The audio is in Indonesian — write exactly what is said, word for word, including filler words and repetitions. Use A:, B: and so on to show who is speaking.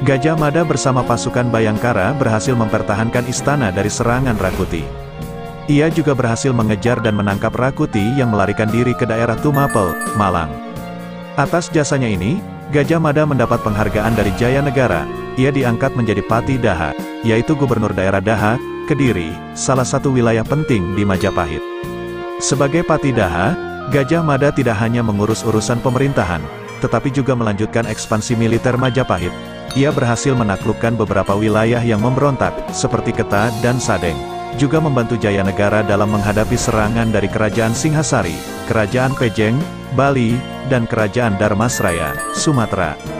A: Gajah Mada bersama pasukan Bhayangkara berhasil mempertahankan istana dari serangan Rakuti. Ia juga berhasil mengejar dan menangkap Rakuti yang melarikan diri ke daerah Tumapel, Malang. Atas jasanya ini, Gajah Mada mendapat penghargaan dari Jaya Negara. Ia diangkat menjadi Pati Daha, yaitu gubernur daerah Daha, Kediri, salah satu wilayah penting di Majapahit. Sebagai Pati Daha, Gajah Mada tidak hanya mengurus urusan pemerintahan, tetapi juga melanjutkan ekspansi militer Majapahit. Ia berhasil menaklukkan beberapa wilayah yang memberontak, seperti Keta dan Sadeng. Juga membantu Jaya Negara dalam menghadapi serangan dari Kerajaan Singhasari, Kerajaan Pejeng, Bali, dan Kerajaan Dharmasraya, Sumatera.